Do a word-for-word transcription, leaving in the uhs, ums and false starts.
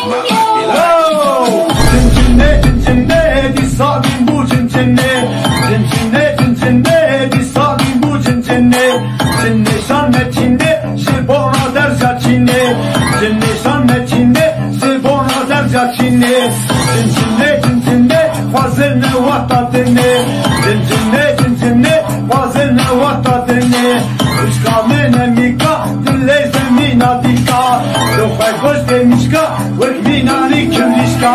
Cincinne cincinne di sabin bu cincinne. Cincinne cincinne di sabin bu cincinne. Cinne şanne çinde si bona derza çinne. Cinne şanne çinde si bona derza çinne. Cincinne cincinne fazilne vatatine. Cincinne cincinne fazilne vatatine. Üç kamene mi